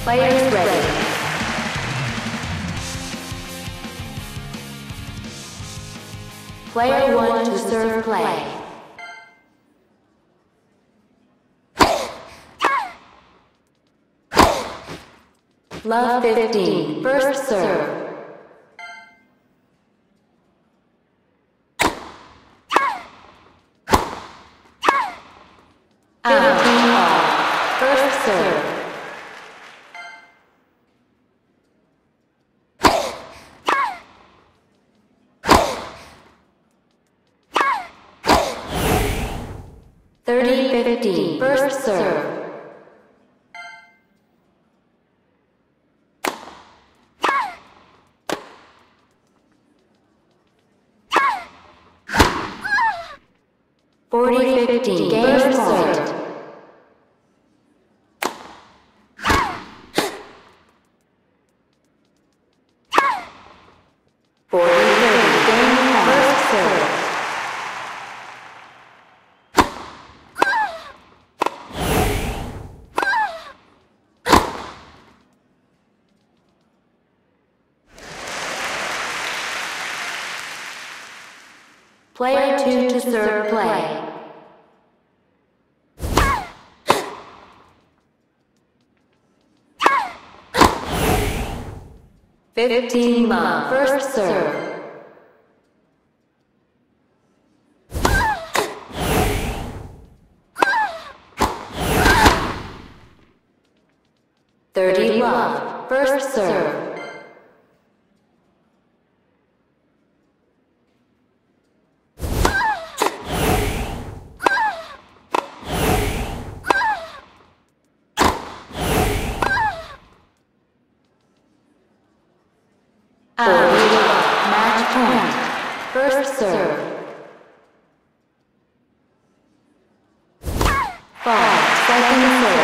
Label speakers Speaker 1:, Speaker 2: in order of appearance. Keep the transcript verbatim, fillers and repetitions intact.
Speaker 1: Players ready. Player one to serve play. Love fifteen, first serve. fifteen all, first serve. thirty fifteen, first serve. forty fifteen, game start. forty thirty, game first serve. Player two to serve play. fifteen love, first serve. thirty love, first serve. Match point. First serve. Five, second serve.